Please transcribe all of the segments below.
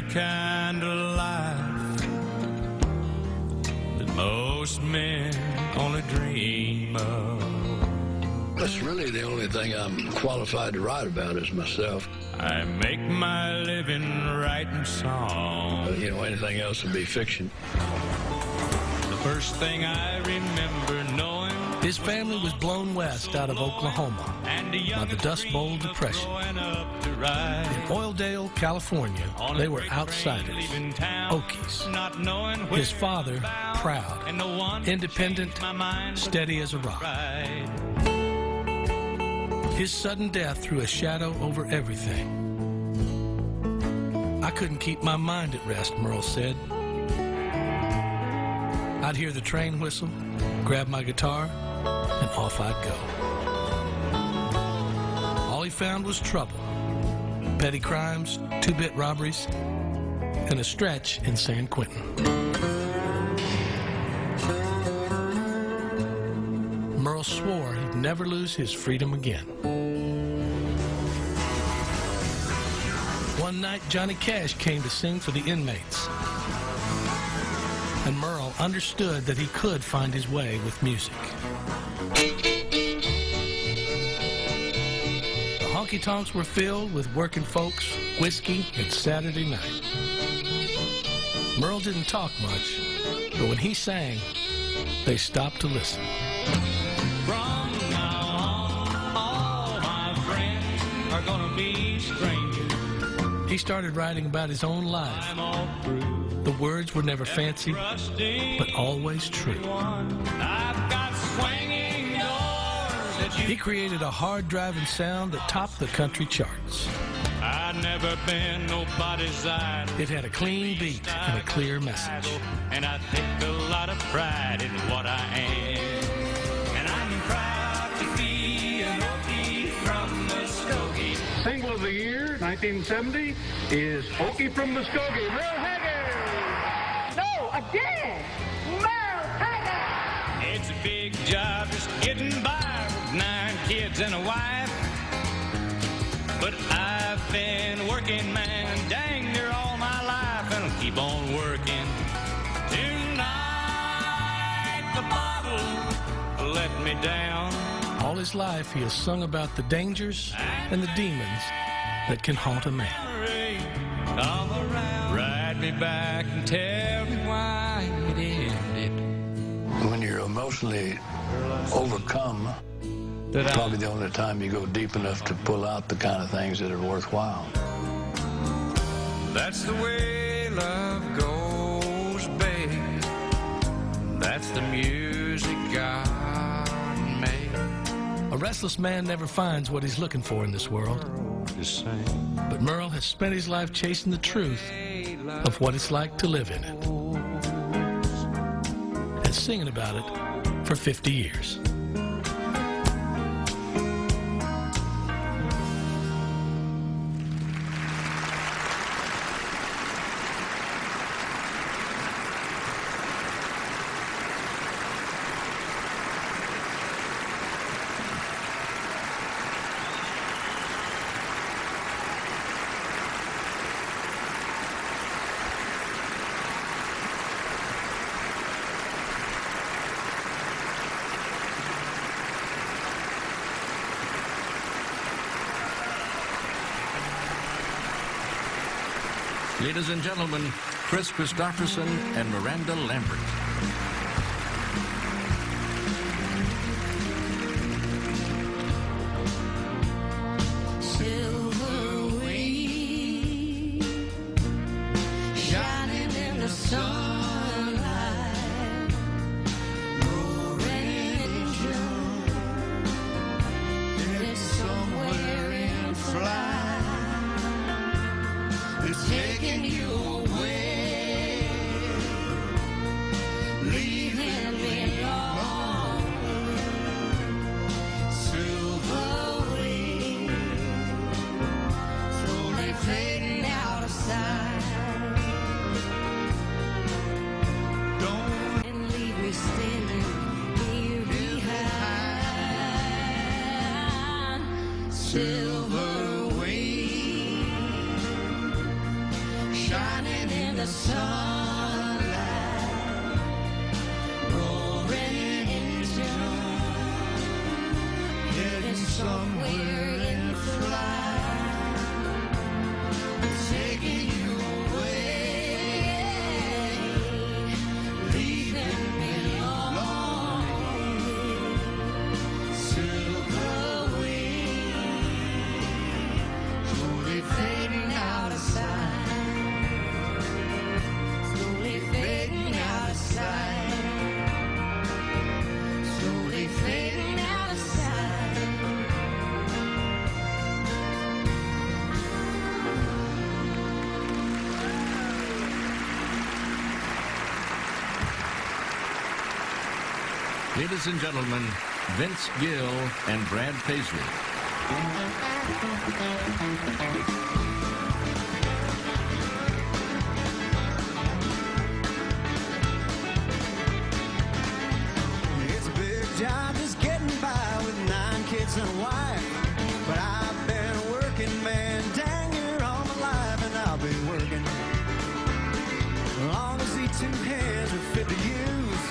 kind of life that most men only dream of. That's really the only thing I'm qualified to write about is myself. I make my living writing songs. Anything else would be fiction. The first thing I remember knowing, his family was blown west out of Oklahoma by the Dust Bowl Depression. In Oildale, California, they were outsiders, Okies. His father, proud, independent, steady as a rock. His sudden death threw a shadow over everything. I couldn't keep my mind at rest, Merle said. I'd hear the train whistle, grab my guitar, and off I'd go. All he found was trouble, petty crimes, two-bit robberies, and a stretch in San Quentin. Merle swore he'd never lose his freedom again. One night, Johnny Cash came to sing for the inmates, and Merle understood that he could find his way with music. The honky-tonks were filled with working folks, whiskey, and Saturday night. Merle didn't talk much, but when he sang, they stopped to listen. from now on, all my friends are gonna be strangers. He started writing about his own life. I'm all through. The words were never fancy, but always true. I've got swinging doors that He created a hard-driving sound that topped the country charts. I've never been nobody's idol. It had a clean beat and a clear message. And I take a lot of pride in what I am. And I'm proud to be an Okie from Muskogee. Single of the year, 1970, is Okie from Muskogee, Merle Haggard. No, again, Merle Haggard. It's a big job just getting by with 9 kids and a wife. But I've been working, man, dang near all my life, and I'll keep on working. Tonight, the bottle let me down. All his life, he has sung about the dangers and the demons that can haunt a man. Come around, ride me back and tell me why it ended. When you're emotionally overcome, probably the only time you go deep enough to pull out the kind of things that are worthwhile. That's the way love goes, babe. That's the music God made. A restless man never finds what he's looking for in this world. But Merle has spent his life chasing the truth of what it's like to live in it, and singing about it for 50 years. Ladies and gentlemen, Chris Christopherson and Miranda Lambert. Silver wing, shining in the sunlight, roaring engine, it's somewhere in flight. It's taking you away, leaving me alone. Silver wing, slowly fading out of sight. Don't and leave me standing here behind. Silver wing, shining the sunlight, roaring engine, heading somewhere in flight, taking you away, leaving me lonely, silver wings, slowly fading out of sight, slowly fading out of sight, slowly fading out of sight. Ladies and gentlemen, Vince Gill and Brad Paisley. It's a big job just getting by with 9 kids and a wife. But I've been a working man dang near all my life, and I'll be working as long as these 2 hands are fit to use.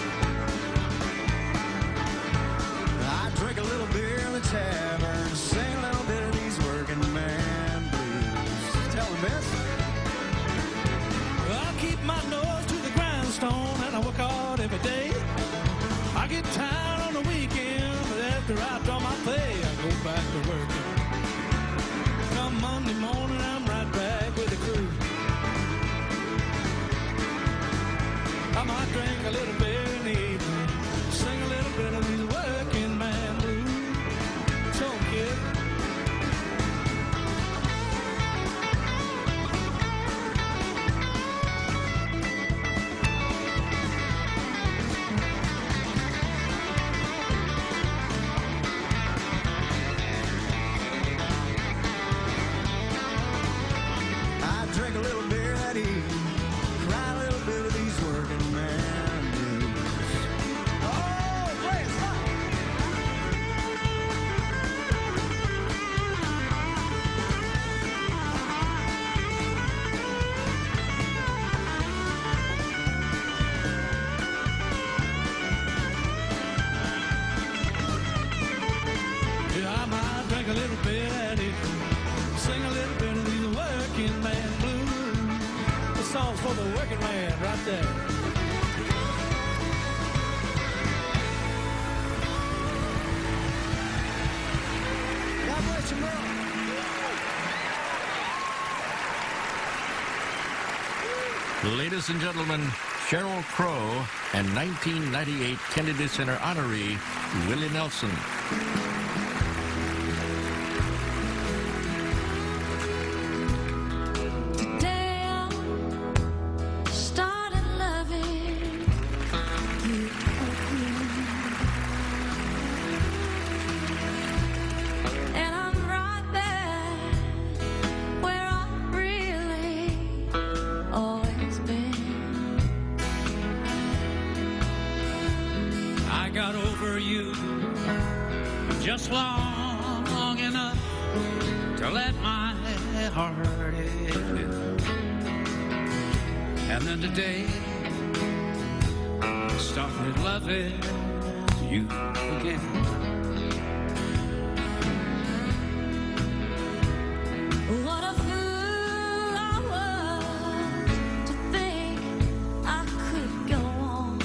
I drink a little beer in the tavern, sing a little bit of these working man blues. Tell them, Vince. I keep my nose to the grindstone and I work hard every day. I get tired on the weekend, but after I draw my pay, I go back to working. Come Monday morning, I'm right back with the crew. I might drink a little beer in the evening, sing a little bit of these working man blues. So, kid. I drink a little beer that evening, cry a little bit of these working man blues. Oh, play it, stop. Yeah, I might drink a little bit at it, sing a little bit of these working man blues. The song's for the working man right there. God bless you, Merle. Ladies and gentlemen, Sheryl Crow and 1998 Kennedy Center honoree Willie Nelson. Today I started loving you again, and I'm right back where I've really always been. I got over you just long enough to let my heart live. And then today I started loving you again. What a fool I was to think I could go on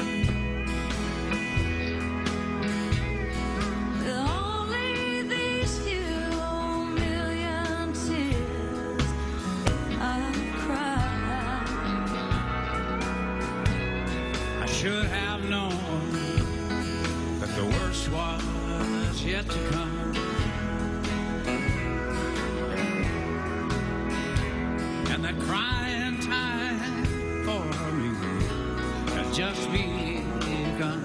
with only these few million tears I've cried. I should have known that the worst was yet to come. And that crying time for me had just begun.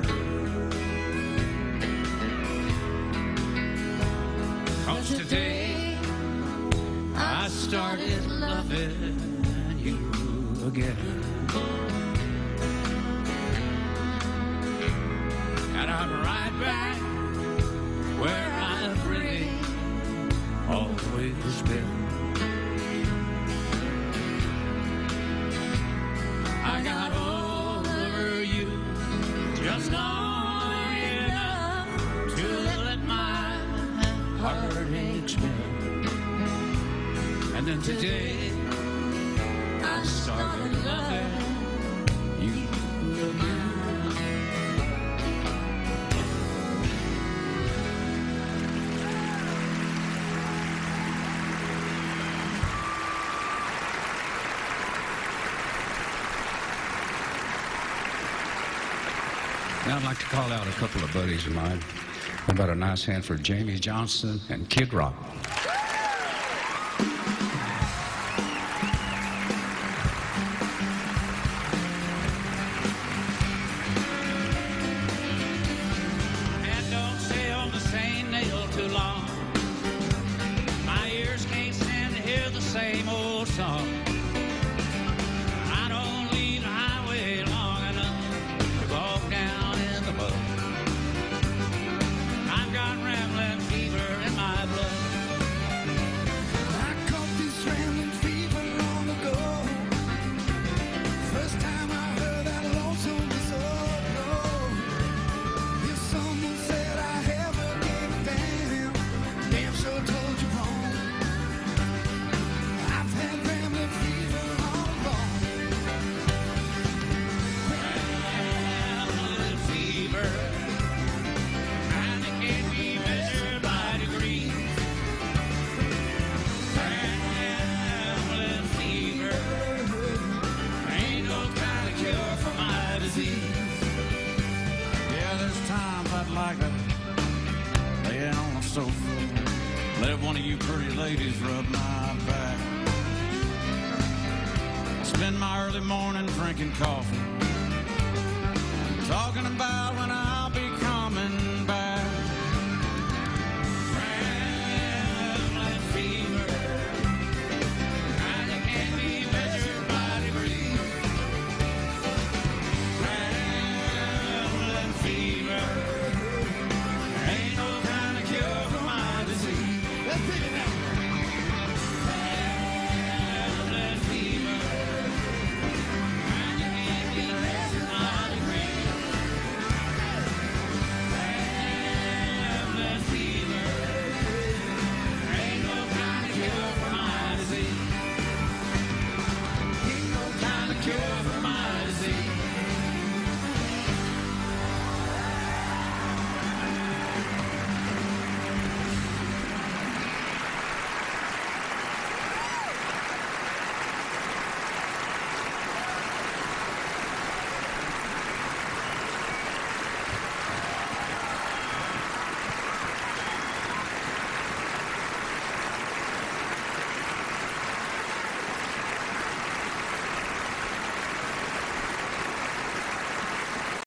'Cause today I started loving you again. And I'm right back where I've really always been. Nashville. And then today, I started loving you again. Now I'd like to call out a couple of buddies of mine. How about a nice hand for Jamie Johnson and Kid Rock? And don't stay on the same nail too long. My ears can't stand to hear the same old song. I don't leave the highway long enough to walk down in the mud. I've got rambling fever in my blood. I caught this rambling fever long ago. First time I heard that lonesome soul blow. If someone said I ever gave a damn, damn sure told you wrong. I've had rambling fever all along. Rambling fever, and it can't be measured by degrees. Rambling fever, ain't no kind of cure for my disease. Yeah, there's times I'd like to lay down on the sofa, let one of you pretty ladies rub my back. Spend my early morning drinking coffee, talking about when I